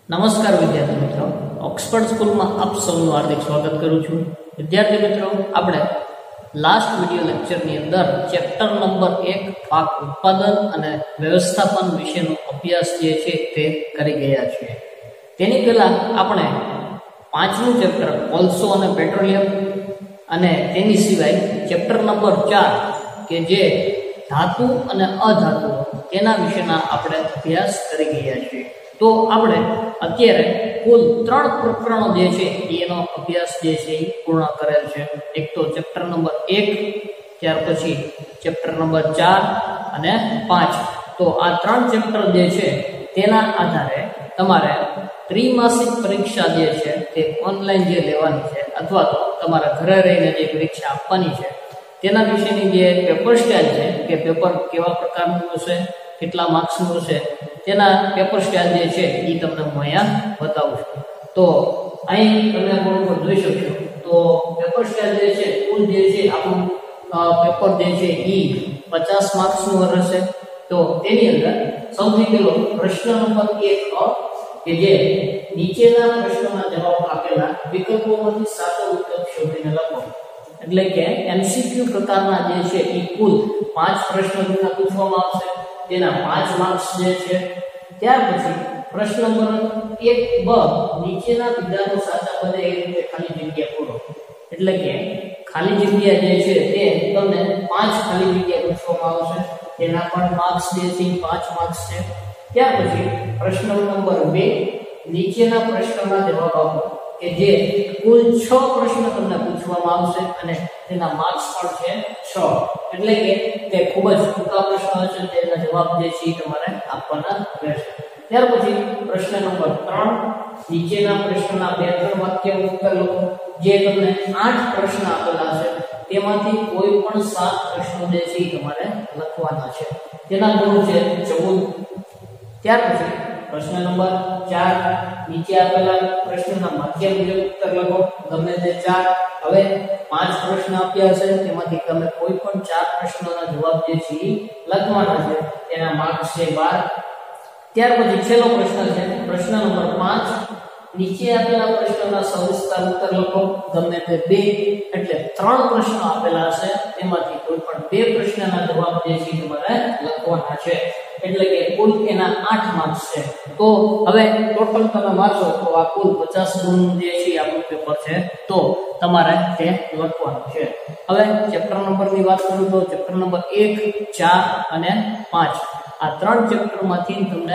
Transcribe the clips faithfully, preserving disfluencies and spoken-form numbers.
નમસ્કાર વિદ્યાર્થી મિત્રો, ઓક્સફર્ડ સ્કૂલમાં આપ સૌનું હાર્દિક સ્વાગત કરું છું. વિદ્યાર્થી મિત્રો, આપણે લાસ્ટ વિડિયો લેક્ચરની અંદર ચેપ્ટર નંબર એક પાક ઉત્પાદન અને વ્યવસ્થાપન વિશેનો અભ્યાસ જે છે તે કરી ગયા છીએ. તેની પહેલા આપણે પાંચમું ચેપ્ટર કોલસો અને પેટ્રોલિયમ અને તેની સિવાય ચેપ્ટર નંબર ચાર કે જે ધાતુ અને અધાતુ તેના વિશેના આપણે અભ્યાસ કરી ગયા છીએ. તો આપણે અત્યારે કુલ ત્રણ પ્રકરણો જે છે એનો અભ્યાસ જે છે એ પૂર્ણ કરેલ છે. એક તો ચેપ્ટર નંબર એક, ત્યાર પછી ચેપ્ટર નંબર ચાર અને પાંચ. તો આ ત્રણ ચેપ્ટર જે છે તેના આધારે તમારે ત્રિમાસિક પરીક્ષા જે છે તે ઓનલાઈન જે લેવાની છે અથવા તો તમારા ઘરે રહીને જે પરીક્ષા આપવાની છે તેના વિશેની જે પેપર સ્ટાઇલ છે કે પેપર કેવા પ્રકારનું હશે, કેટલા માર્ક્સનું હશે, તેના પેપર સ્ટાઇલ જે છે એ તમને હું અહીંયા બતાવું છું. તો અહીં તમે બોર્ડ પર જોઈ શકશો. તો પેપર સ્ટાઇલ જે છે કુલ જે છે આપણું પેપર જે છે એ પચાસ માર્ક્સનું રહેશે. તો તેની અંદર સૌથી પહેલો પ્રશ્ન નંબર એક કે જે નીચેના પ્રશ્નોના જવાબ આપેલા વિકલ્પોમાંથી સાચો વિકલ્પ શોધીને લખો. એટલે કે એમસીક્યુ પ્રકારના જે છે એ કુલ પાંચ પ્રશ્નો તમને પૂછવામાં આવશે. તેના પાંચ માર્ક્સ જે છે. ત્યાર પછી પ્રશ્ન નંબર એક બ નીચેના વિધાનો સાચા બને એ રીતે ખાલી જગ્યા પૂરો. એટલે કે ખાલી જગ્યા જે છે તે તમને પાંચ ખાલી જગ્યા પૂછવામાં આવશે. તેના પણ માર્ક્સ જે છે પાંચ માર્ક્સ છે. ત્યાર પછી પ્રશ્ન નંબર બે નીચેના પ્રશ્નના જવાબ આપો કે જે કુલ છ પ્રશ્ન તમને પૂછવામાં આવશે અને તેના માર્ક્સ પણ છે છ. એટલે કે તે ખૂબ જ ટૂંકા પ્રશ્નો હશે, તેના જવાબ જે છે તમારે આપવાના રહેશે. ત્યાર પછી પ્રશ્ન નંબર ત્રણ નીચેના પ્રશ્નના બે ત્રણ વાક્ય ઉત્તર લખો. જે તમને આઠ પ્રશ્ન આપેલા છે તેમાંથી કોઈ પણ સાત પ્રશ્નો જે છે તમારે લખવાના છે. તેના ગુણ છે ચૌદ. ત્યાર પછી પ્રશ્ન નંબર ચાર નીચે આપેલા પ્રશ્નના વાક્ય મુજબ ઉત્તર લખો. ગમે તે ચાર. હવે પાંચ પ્રશ્ન આપ્યા છે તેમાંથી તમે કોઈ પણ ચાર પ્રશ્નોના જવાબ જે છે લખવાના છે. તેના માર્ક્સ છે બાર. ત્યાર પછી છેલ્લો પ્રશ્ન છે પ્રશ્ન નંબર પાંચ નીચે આપેલા પ્રશ્નોના સવિસ્તાર ઉત્તર લખો. ગમે તે બે એટલે ત્રણ પ્રશ્નો આપેલા છે તેમાંથી કોઈ પણ બે પ્રશ્નના જવાબ જે છે તમારે લખવાના છે. એટલે કે કુલ એના આઠ માર્ક્સ છે. તો હવે ટોટલ તમે વાંચો તો આ કુલ પચાસ ગુણ જે છે આપણું પેપર છે. તો તમારે તે લખવાનું છે. હવે ચેપ્ટર નંબરની વાત કરું તો ચેપ્ટર નંબર એક, ચાર અને પાંચ આ ત્રણ ચેપ્ટરમાંથી તમને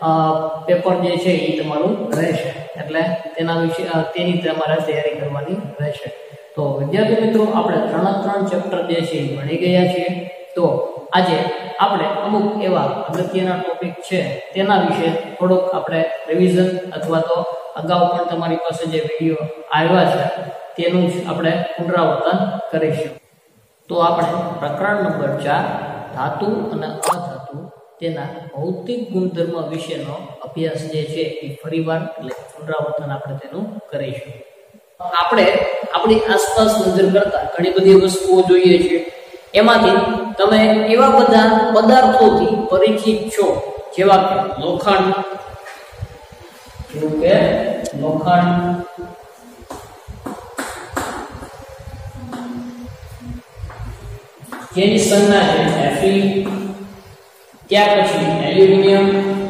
પેપર જે છે એ તમારું રહેશે. એટલે તેના વિશે તેની તમારે તૈયારી કરવાની રહેશે. તો વિદ્યાર્થી મિત્રો, આપણે ત્રણ ત્રણ ચેપ્ટર જે છે એ ભણી ગયા છીએ. તો આજે આપણે અમુક એવા અગત્યના ટોપિક છે તેના વિશે થોડુંક આપણે રિવિઝન અથવા તો અગાઉ પણ તમારી પાસે જે વિડીયો આવ્યા છે તેનું જ આપણે પુનરાવર્તન કરીશું. તો આપણે પ્રકરણ નંબર ચાર ધાતુ અને અધાતુ તેના ભૌતિક ગુણધર્મ વિશેનો અભ્યાસ જે છે એ ફરીવાર એટલે પુનરાવર્તન આપણે તેનું કરીશું. આપણે આપણી આસપાસ નજર કરતા ઘણી બધી વસ્તુઓ જોઈએ છીએ. એમાંથી તમે એવા બધા પદાર્થોથી પરિચિત છો જેવા કે લોખંડ, જેવું કે લોખંડ, જેની સંજ્ઞા છે એફી. ત્યાર પછી એલ્યુમિનિયમ,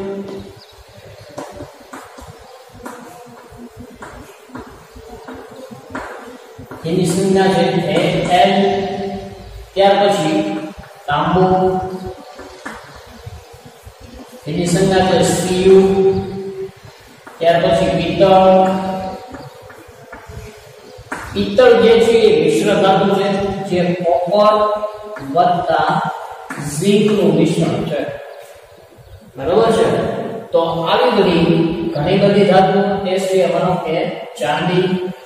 જેની સંજ્ઞા છે એલ. ત્યાર પછી તાંબુ, જેની સંજ્ઞા છે સીયુ. ત્યાર પછી પિત્તળ. પિત્તળ જે છે એ મિશ્ર ધાતુ છે જે કોપર વત્તા ઝિંક નું મિશ્રણ છે. બરોબર છે. તો આવી બધી ઘણી બધી ધાતુ તે છે માનો કે ચાંદી,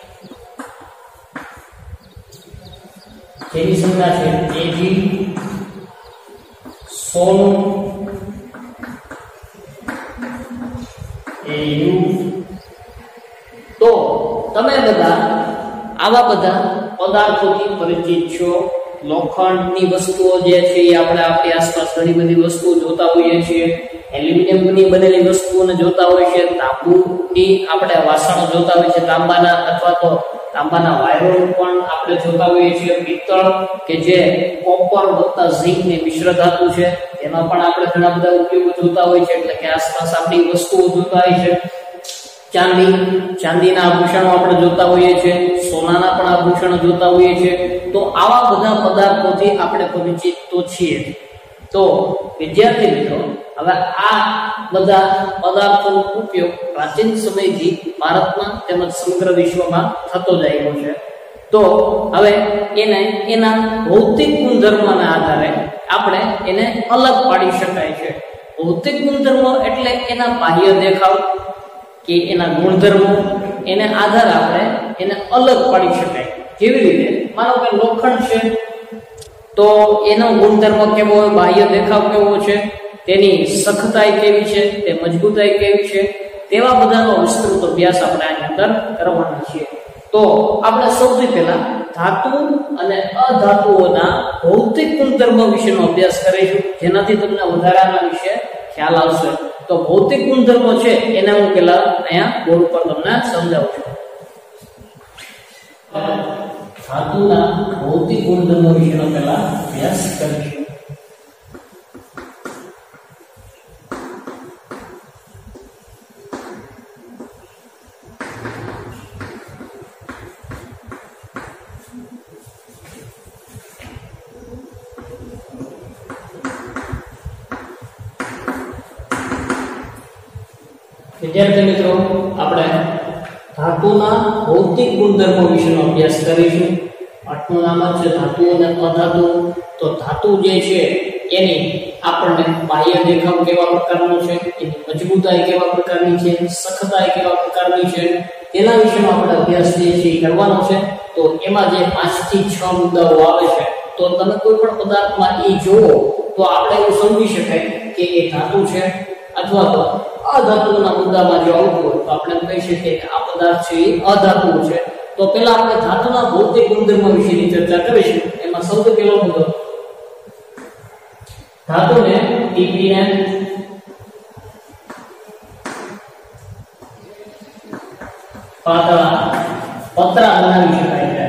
જેની સંજ્ઞા છે એજી, સોનું, એયુ. તો તમે બધા આવા બધા પદાર્થોથી પરિચિત છો. લોખંડની વસ્તુઓ જે છે એ આપણે આપણી આસપાસ ઘણી બધી વસ્તુઓ જોતા હોઈએ છીએ. એલ્યુમિનિયમની બનેલી વસ્તુઓને જોતા હોય છે, તાંબુની આપણે વાસણો જોતા હોય છે તાંબાના, અથવા તો તાંબાના વાયરો પણ આપણે જોતા હોઈએ છીએ, પિત્તળ કે જે કોપર વત્તા ઝીંકની મિશ્ર ધાતુ છે એમાં પણ આપણે ઘણા બધા ઉપયોગો જોતા હોય છે, એટલે કે આસપાસ આપણી વસ્તુઓ જોતા હોય છે, ચાંદી ચાંદીના આભૂષણો આપણે જોતા હોઈએ છીએ, સોનાના પણ આભૂષણો જોતા હોઈએ છીએ, તો આવા બધા પદાર્થોથી આપણે પરિચિત તો છીએ। તો વિદ્યાર્થી મિત્રો, હવે આ બધા પદાર્થોનો ઉપયોગ પ્રાચીન સમયથી ભારતમાં તેમજ સમગ્ર વિશ્વમાં થતો જ આવ્યો છે। તો હવે એને એના ભૌતિક ગુણધર્મોના આધારે આપણે એને અલગ પાડી શકાય છે। ભૌતિક ગુણધર્મો એટલે એના બાહ્ય દેખાવ કે એના ગુણધર્મો, એને આધારે આપણે એને અલગ પાડી શકાય। જેવી રીતે માનો કે લોખંડ છે તો એનો ગુણધર્મ કેવો હોય, બાહ્ય દેખાવ કેવો છે, તેની સખતાઈ કેવી છે, તે મજબૂતાઈ કેવી છે, તેવા બધાનો વિસ્તૃત અભ્યાસ આપણે આની અંદર કરવાના છીએ। તો આપણે સૌથી પહેલા ધાતુ અને અધાતુઓના ભૌતિક ગુણધર્મો વિશેનો અભ્યાસ કરીશું, જેનાથી તમને વધારાના વિશે ખ્યાલ આવશે। તો ભૌતિક ગુણધર્મો છે એને હું પહેલા અહીંયા બોર્ડ પર તમને સમજાવું છું। ધાતુના ભૌતિક ગુણધર્મો વિશેનો પહેલા અભ્યાસ કરીશું। વિદ્યાર્થી મિત્રો, આપણે ધાતુના ભૌતિક ગુણધર્મો વિશેનો અભ્યાસ કરીશું। પાઠનું નામ છે ધાતુઓ અને અધાતુ। તો ધાતુ જે છે એની આપણને બાહ્ય દેખાવ કેવા પ્રકારનો છે, એની મજબૂતાઈ કેવા પ્રકારની છે, સખતાઈ કેવા પ્રકારની છે, તેના વિશેનો આપણે અભ્યાસ જે છે કરવાનો છે। તો એમાં જે પાંચ થી છ મુદ્દાઓ આવે છે, તો તમે કોઈ પણ પદાર્થમાં એ જોવો તો આપણે એવું સમજી શકાય કે એ ધાતુ છે, અથવા તો અધાતુના મુદ્દામાં જો આવતું હોય તો આપણે કહી શકીએ કે આ પદાર્થ છે એ અધાતુ છે। તો પહેલા આપણે ધાતુના ભૌતિક ગુણધર્મો વિશેની ચર્ચા કરીશું। એમાં સૌથી પહેલો મુદ્દો, ધાતુને ટીપીને પાતળા પતરા બનાવી શકાય છે।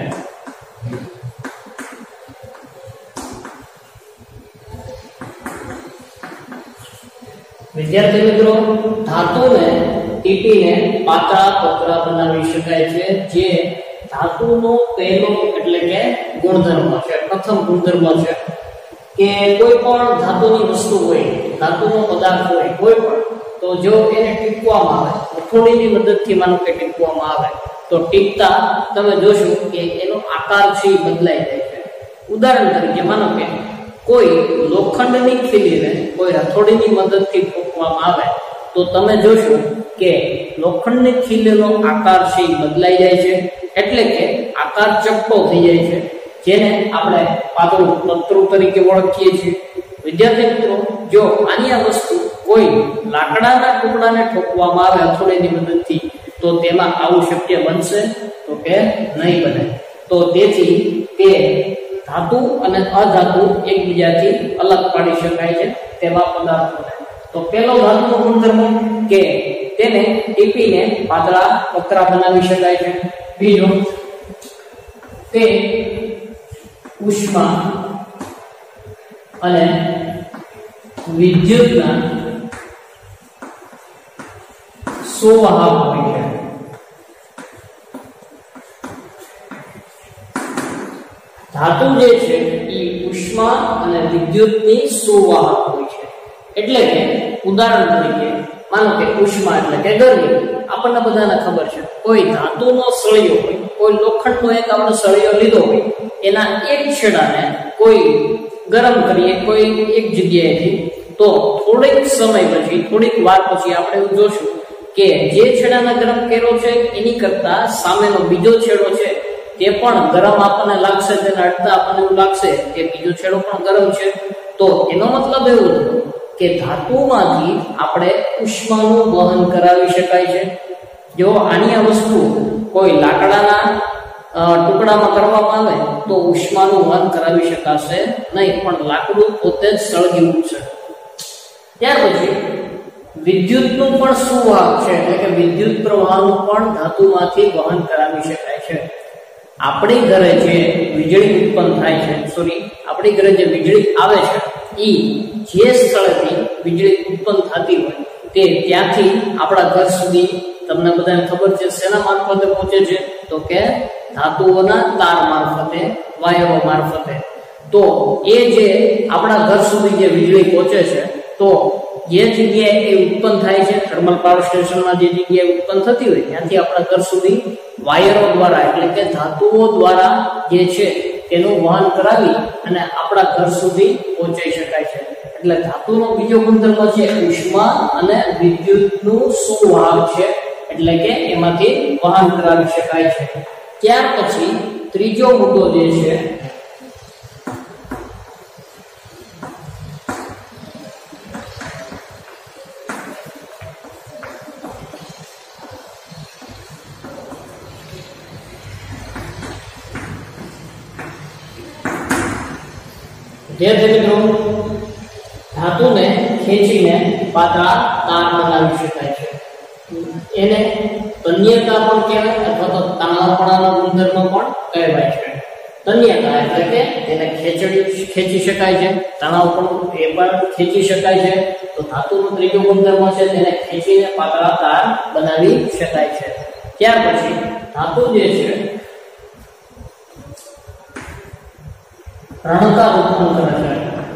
વિદ્યાર્થી મિત્રો, ધાતુને ટીપીને પાતળા પતરા બનાવી શકાય છે, જે ધાતુનો પહેલો એટલે કે ગુણધર્મ છે, પ્રથમ ગુણધર્મ છે કે કોઈ પણ ધાતુની વસ્તુ હોય, ધાતુનો પદાર્થ હોય કોઈ પણ, તો જો એને ટીપવામાં આવે, હથોડીની મદદથી માનો કે ટીપવામાં આવે, તો ટીપતા તમે જોશો કે એનો આકાર છે એ બદલાઈ જાય છે। ઉદાહરણ તરીકે માનો કે કોઈ લોખંડની ખીલીને કોઈ હથોડીની મદદથી ઠોકવામાં આવે તો તમે જોશો કે લોખંડની ખીલીનો આકાર છે એ બદલાઈ જાય છે, એટલે કે આકાર ચપટો થઈ જાય છે, જેને આપણે પાતળું પતરું તરીકે ઓળખીએ છીએ। વિદ્યાર્થી મિત્રો, જો આની આ વસ્તુ કોઈ લાકડાના ટુકડાને ઠોકવામાં આવે હથોડીની મદદથી, તો તેમાં આવું શક્ય બનશે તો કે નહીં બને। તો તેથી તે ધાતુ અને અધાતુ એકબીજાથી અલગ પાડી શકાય છે તેવા પદાર્થોને। તો પહેલો ધાતુનો ગુણધર્મ કે તેને ટીપીને પાતળા પતરા બનાવી શકાય છે। બીજો, તે ઉષ્મા અને વિદ્યુતના સુવાહક હોય છે। ધાતુ જે છે એ ઉષ્મા અને વિદ્યુતની સુવાહક હોય છે। એટલે કે ઉદાહરણ તરીકે માનો કે ઉષ્મા એટલે કે ગરમી, આપણને બધાને ખબર છે, કોઈ ધાતુનો સળિયો હોય, કોઈ લોખંડનો એક આપણે સળિયો લીધો હોય, એના એક છેડાને કોઈ ગરમ કરીએ કોઈ એક જગ્યાએથી, તો થોડીક સમય પછી, થોડીક વાર પછી આપણે એવું જોશું કે જે છેડાને ગરમ કર્યો છે એની કરતા સામેનો બીજો છેડો છે તે પણ ગરમ આપણને લાગશે, તેને અડતા આપણને એવું લાગશે કે બીજો છેડો પણ ગરમ છે। તો એનો મતલબ એવું થયો કે ધાતુમાંથી આપણે ઉષ્માનું વહન કરાવી શકાય છે। જો આની આ વસ્તુ કોઈ લાકડાના ટુકડામાં કરવામાં આવે તો ઉષ્માનું વહન કરાવી શકાશે નહીં, પણ લાકડું પોતે જ સળગી ઉઠશે। ત્યાર પછી વિદ્યુતનું પણ સુવાહક છે એટલે કે વિદ્યુત પ્રવાહનું પણ ધાતુમાંથી વહન કરાવી શકાય છે. આપણી ઘરે જે વીજળી ઉત્પન્ન થાય છે સોરી આપણી ઘરે જે વીજળી આવે છે ઈ જે સ્થળેથી વીજળી ઉત્પન્ન થતી હોય તે ત્યાંથી આપણા ઘર સુધી તમને બધાને ખબર છે શેના મારફતે પહોંચે છે તો કે ધાતુઓના તાર મારફતે વાયરો મારફતે. તો એ જે આપણા ઘર સુધી જે વીજળી પહોંચે છે તો જે જગ્યાએ એ ઉત્પન્ન થાય છે થર્મલ પાવર સ્ટેશનમાં જે જગ્યાએ ઉત્પન્ન થતી હોય ત્યાંથી આપણા ઘર સુધી વાયરો દ્વારા એટલે કે ધાતુઓ દ્વારા જે છે તેનું વહન કરાવી અને આપણા ઘર સુધી પહોંચાઈ શકાય છે. એટલે ધાતુનો બીજો ગુણધર્મ છે ઉષ્મા અને વિદ્યુતનું સુવાહક છે એટલે કે એમાંથી વહન કરાવી શકાય છે. ત્યાર પછી ત્રીજો મુદ્દો જે છે વિદ્યાર્થી મિત્રો ધાતુને ખેંચીને પાતળા તાર બનાવી શકાય છે. એને તન્યતા પણ કહેવાય અથવા તો તણાવપણાનો ગુણધર્મ પણ કહેવાય છે. તન્યતા એટલે કે તેને ખેંચી ખેંચી શકાય છે, તણાવપણું એ પણ ખેંચી શકાય છે. તો ધાતુનો ત્રીજો ગુણધર્મ છે તેને ખેંચીને પાતળા તાર બનાવી શકાય છે. ત્યાર પછી ધાતુ જે છે રણકાર ઉત્પન્ન કરે છે.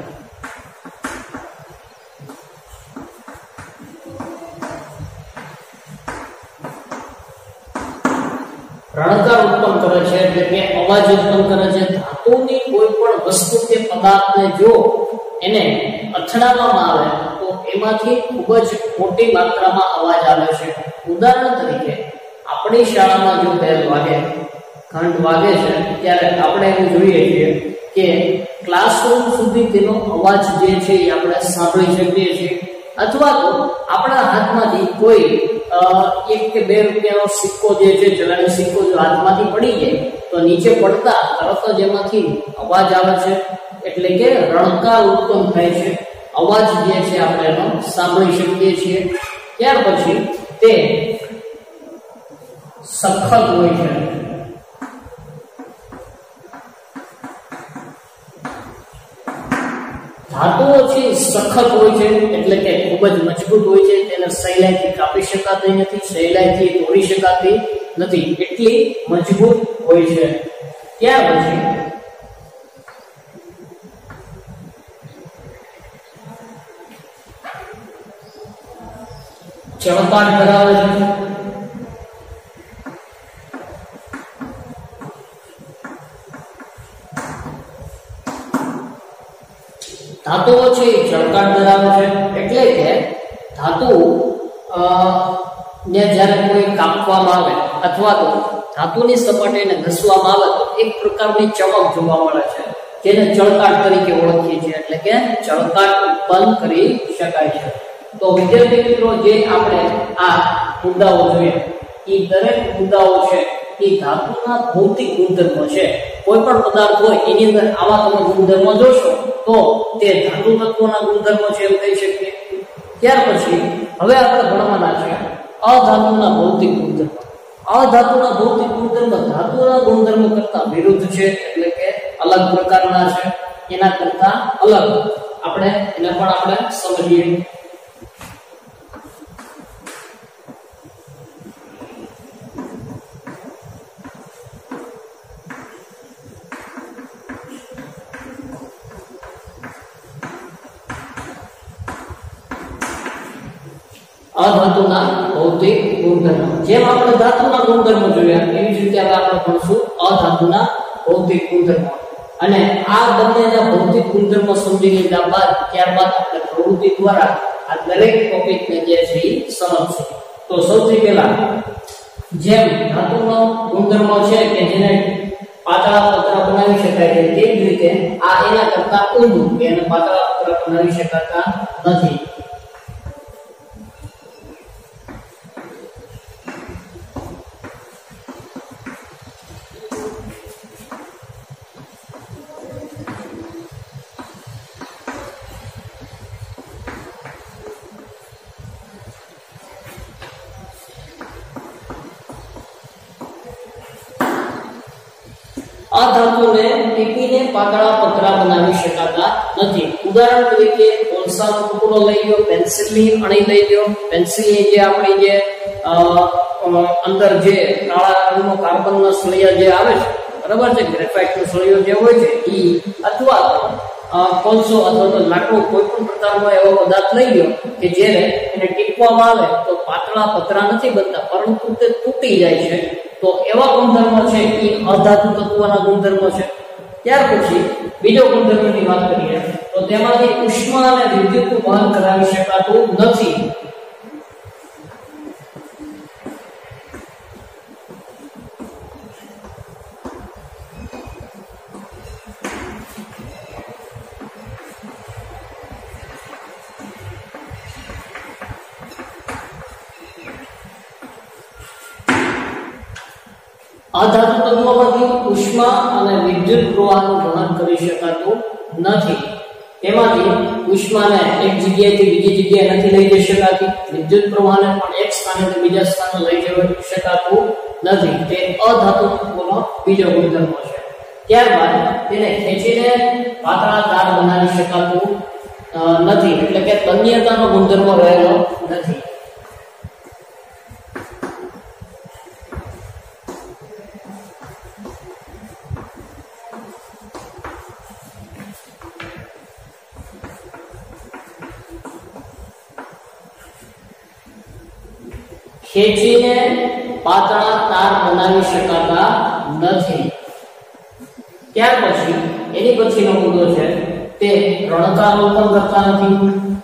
રણકાર ઉત્પન્ન કરે છે એટલે કે અવાજ ઉત્પન્ન કરે છે. ધાતુની કોઈ પણ વસ્તુ કે પદાર્થને જો એને અથડાવવામાં આવે તો એમાંથી ખૂબ જ મોટી માત્રામાં અવાજ આવે છે. ઉદાહરણ તરીકે આપણી શાળામાં જો બેલ વાગે ઘંટ વાગે છે ત્યારે આપણે એવું જોઈએ છીએ કે ક્લાસરૂમ સુધી તેનો અવાજ જે છે એ આપણે સાંભળી શકીએ છીએ. અથવા તો આપણા હાથમાંથી કોઈ એક કે બે રૂપિયાનો સિક્કો જે છે ચલણી સિક્કો જો હાથમાંથી પડી જાય તો નીચે પડતા તરત જ એમાંથી અવાજ આવે છે એટલે કે રણકાર ઉત્પન્ન થાય છે. અવાજ જે છે આપણે એનો સાંભળી શકીએ છીએ. ત્યાર પછી તે સખત હોય છે. ધાતુઓ છે સખત હોય છે એટલે કે ખૂબ જ મજબૂત હોય છે. તેને સહેલાઈથી કાપી શકાતી નથી, સહેલાઈથી તોડી શકાતી નથી, એટલી મજબૂત હોય છે. ત્યાર પછી ચળકાટ ધરાવે છે. ધાતુઓ છે એ ચળકાટ ધરાવે છે એટલે કે ધાતુ ને જ્યારે કોઈ કાપવામાં આવે અથવા તો ધાતુની સપાટીને ઘસવામાં આવે તો એક પ્રકારની ચમક જોવા મળે છે જેને ચળકાટ તરીકે ઓળખીએ છીએ એટલે કે ચળકાટ ઉત્પન્ન કરી શકાય છે. તો વિદ્યાર્થી મિત્રો જે આપણે આ મુદ્દાઓ જોઈએ એ દરેક મુદ્દાઓ છે એ ધાતુના ભૌતિક ગુણધર્મો છે. કોઈ પણ પદાર્થ હોય એની અંદર આવા તમે ગુણધર્મો જોશો તો તે ધાતુ તત્વોના ગુણધર્મો છે એમ કહી શકીએ. ત્યાર પછી હવે આપણે ભણવાના છે અધાતુના ભૌતિક ગુણધર્મ. અધાતુના ભૌતિક ગુણધર્મ ધાતુના ગુણધર્મો કરતા વિરુદ્ધ છે એટલે કે અલગ પ્રકારના છે. એના કરતા અલગ આપણે એને પણ આપણે સમજીએ. અધાતુના ભૌતિક ગુણધર્મ. જેમ આપણે ધાતુના ગુણધર્મો જોયા એવી જ રીતે હવે આપણે ભણશું અધાતુના ભૌતિક ગુણધર્મો. અને આ બંનેના ભૌતિક ગુણધર્મો સમજી લીધા બાદ ત્યારબાદ આપણે પ્રવૃત્તિ દ્વારા આ દરેક ટોપિકને જે છે એ સમજશું. તો સૌથી પહેલા જેમ ધાતુનો ગુણધર્મો છે કે જેને પાતળા પતરા બનાવી શકાય છે તે જ રીતે આ એના કરતા ઊંધું કે એને પાતળા પતરા બનાવી શકાતા નથી. અધાતુને ટીપીને પાતળા પતરા બનાવી શકાતા નથી. ઉદાહરણ તરીકે કોલસાનો ટુકડો લઈ લો, પેન્સિલની અણી લઈ લો. પેન્સિલની જે આપણી જે અંદર જે કાળા રંગનો કાર્બનનો સળિયા જે આવે છે, બરાબર છે, ગ્રેફાઇટનો સળિયો જે હોય છે ઈ અથવા કોલસો અથવા તો લાકડું કોઈ પણ પ્રકારનો એવો પદાર્થ લઈ લો કે જ્યારે એને ટીપવામાં આવે તો પાતળા પતરા નથી બનતા, પરંતુ તે તૂટી જાય છે. તો એવા ગુણધર્મો છે એ અધાતુ તત્વના ગુણધર્મો છે. ત્યાર પછી બીજો ગુણધર્મની વાત કરીએ તો તેમાંથી ઉષ્મા અને વિદ્યુતનું વહન કરાવી શકાતું નથી. અધાતુ તત્વોમાંથી ઉષ્મા અને વિદ્યુત પ્રવાહનું વહન કરી શકાતું નથી. તેમાંથી ઉષ્માને એક જગ્યાએથી બીજી જગ્યાએ નથી લઈ જઈ શકાતી, વિદ્યુત પ્રવાહને પણ એક સ્થાનેથી બીજા સ્થાને લઈ જઈ શકાતું નથી. તે અધાતુ તત્વોનો બીજો ગુણધર્મ છે. ત્યારબાદ તેને ખેંચીને પાતળા તાર બનાવી શકાતું નથી, એટલે કે તન્યતાનો ગુણધર્મ રહેલો નથી. ખેંચીને પાતળા તાર બનાવી શકાતા નથી. ત્યાર પછી એની પછીનો મુદ્દો છે તે રણકાર ઉત્પન્ન કરતા નથી.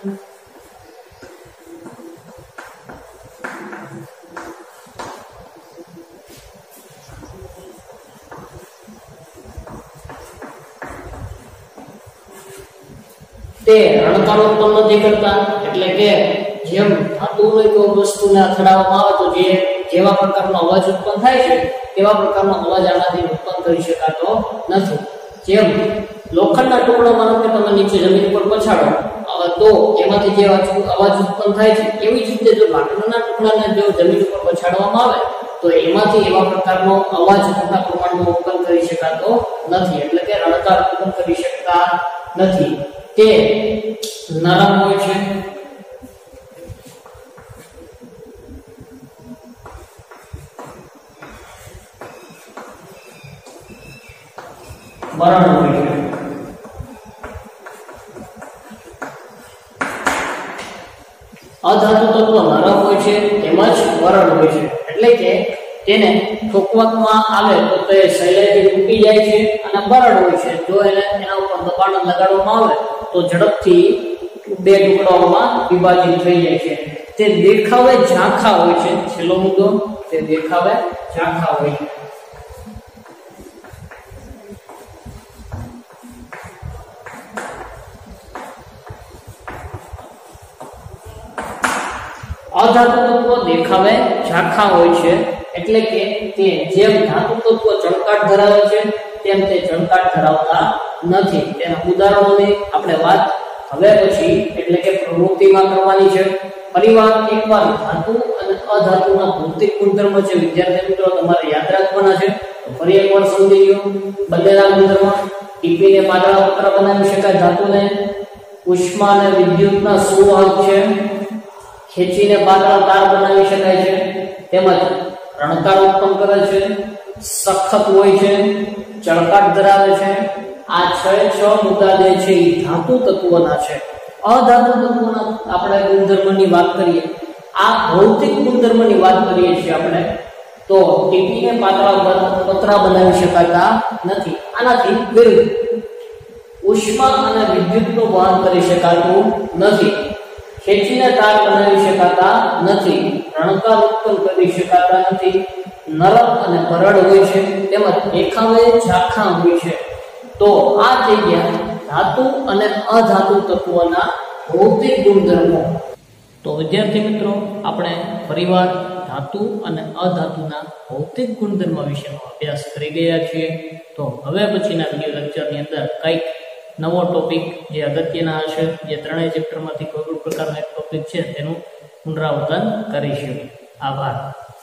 તે રણકાર ઉત્પન્ન નથી કરતા, એટલે કે જેમ ધાતુની કોઈ વસ્તુને અથડાવવામાં આવે તો જે જેવા પ્રકારનો અવાજ ઉત્પન્ન થાય છે તેવા પ્રકારનો અવાજ આનાથી ઉત્પન્ન કરી શકાતો નથી. જેમ લોખંડના ટુકડો માનો કે તમે નીચે જમીન પર પછાડો તો એમાંથી જે અવાજ ઉત્પન્ન થાય છે, એવી જ રીતે જો લાકડાના ટુકડાને જો જમીન ઉપર પછાડવામાં આવે તો એમાંથી એવા પ્રકારનો અવાજ મોટા પ્રમાણમાં ઉત્પન્ન કરી શકાતો નથી, એટલે કે રણકાર ઉત્પન્ન કરી શકતા નથી. તે નરમ હોય છે, બરડ હોય છે. અધાતુ તત્વ નરમ હોય છે તેમજ બરડ હોય છે, એટલે કે તેને ઠોકવામાં આવે તો તે સહેલાઈથી તૂટી જાય છે, અને બરડ હોય છે જો એને એના ઉપર દબાણ લગાડવામાં આવે તો ઝડપથી બે ટુકડાઓમાં વિભાજિત થઈ જાય છે. તે દેખાવે ઝાંખા હોય છે. છેલ્લો મુદ્દો, તે દેખાવે ઝાંખા હોય છે. અધાતુ તત્વો દેખાવે ઝાંખા હોય છે, એટલે કે તે જેમ ધાતુ તત્વો ચળકાટ ધરાવે છે તેમ તે ચળકાટ ધરાવતા નથી. તેના ઉદાહરણોની આપણે વાત હવે પછી એટલે કે પ્રવૃત્તિમાં કરવાની છે. ફરીવાર એકવાર ધાતુ અને અધાતુના ભૌતિક ગુણધર્મો છે વિદ્યાર્થી મિત્રો તમારે યાદ રાખવાના છે. તો ફરી એકવાર સમજી લો બંનેના ગુણધર્મો. ટીપીને પાતળા પતરા બનાવી શકાય ધાતુને, ઉષ્મા અને વિદ્યુતના સુવાહક છે, ખેંચીને પાતળા તાર બનાવી શકાય છે, તેમજ રણકાર ઉત્પન્ન કરે છે, સખત હોય છે, ચળકાટ ધરાવે છે. આ છ છ મુદ્દા જે છે એ ધાતુ તત્વોના છે. અધાતુ તત્વોના આપણે ગુણધર્મની વાત કરીએ, આ ભૌતિક ગુણધર્મની વાત કરીએ છીએ આપણે, તો ટીપીને પાતળા પતરા બનાવી શકાતા નથી. આનાથી વિરુદ્ધ ઉષ્મા અને વિદ્યુતનું વહન કરી શકાતું નથી, ખેંચીને તાર બનાવી શકાતા નથી, રણકાર ઉત્પન્ન કરી શકાતા નથી, નરમ અને બરડ હોય છે, તેમજ દેખાવે ઝાંખા હોય છે. તો આ જગ્યા ધાતુ અને અધાતુ તત્વોના ભૌતિક ગુણધર્મો. તો વિદ્યાર્થી મિત્રો આપણે ફરીવાર ધાતુ અને અધાતુના ભૌતિક ગુણધર્મ વિશેનો અભ્યાસ કરી ગયા છીએ. તો હવે પછીના વિડીયો લેક્ચરની અંદર કંઈક નવો ટોપિક જે અગત્યના હશે, જે ત્રણેય ચેપ્ટરમાંથી કોઈ પણ પ્રકારનો એક ટોપિક છે તેનું પુનરાવર્તન કરીશું. આભાર.